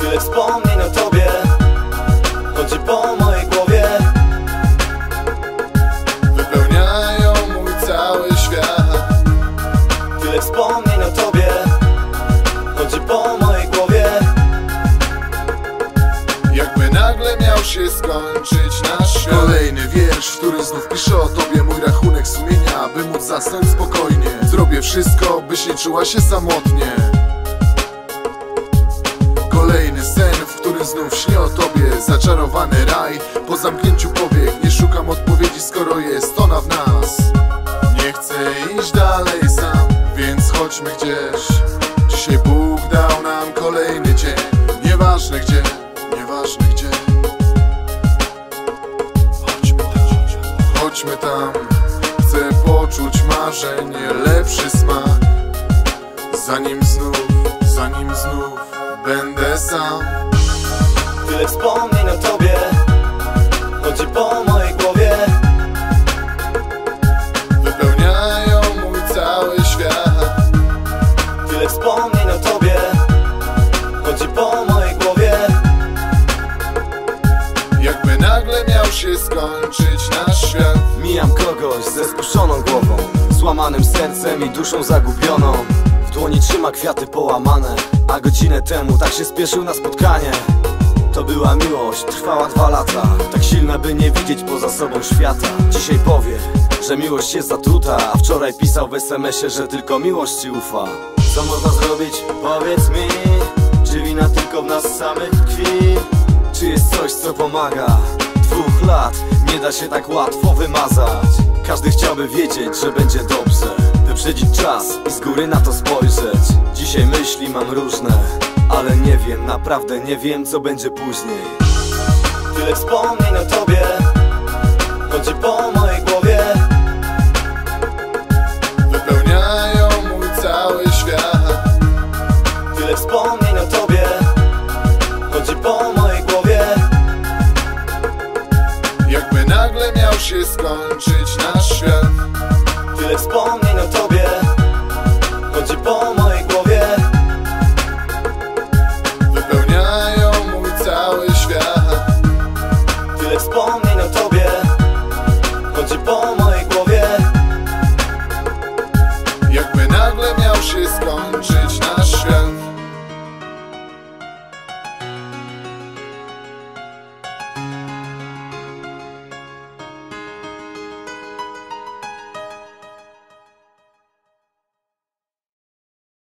Tyle wspomnień o tobie chodzi po mojej głowie. Wypełniają mój cały świat. Tyle wspomnień o tobie chodzi po mojej głowie. Jakby nagle miał się skończyć nasz świat. Kolejny wiersz, w którym znów piszę o tobie. Mój rachunek sumienia, by móc zasnąć spokojnie. Zrobię wszystko, byś nie czuła się samotnie. Kolejny sen, w którym znów śnię o tobie. Zaczarowany raj, po zamknięciu powiek. Nie szukam odpowiedzi, skoro jest ona w nas. Nie chcę iść dalej sam, więc chodźmy gdzieś. Dzisiaj Bóg dał nam kolejny dzień. Nieważne gdzie, nieważne gdzie. Chodźmy tam. Chcę poczuć marzenie, lepszy smak. Zanim znów będę sam. Tyle wspomnień o tobie chodzi po mojej głowie. Wypełniają mój cały świat. Tyle wspomnień o tobie chodzi po mojej głowie. Jakby nagle miał się skończyć nasz świat. Mijam kogoś ze spuszczoną głową, złamanym sercem i duszą zagubioną. W dłoni trzyma kwiaty połamane, a godzinę temu tak się spieszył na spotkanie. To była miłość, trwała 2 lata, tak silna, by nie widzieć poza sobą świata. Dzisiaj powie, że miłość jest zatruta, a wczoraj pisał w SMS-ie, że tylko miłość ci ufa. Co można zrobić? Powiedz mi, czy wina tylko w nas samych tkwi? Czy jest coś, co pomaga? 2 lat nie da się tak łatwo wymazać. Każdy chciałby wiedzieć, że będzie dobrze, wyprzedzić czas i z góry na to spojrzeć. Dzisiaj myśli mam różne, ale nie wiem, naprawdę nie wiem, co będzie później. Tyle wspomnień o tobie chodzi po mojej głowie. Wypełniają mój cały świat. Tyle wspomnień o tobie chodzi po mojej głowie. Jakby nagle miał się skończyć nasz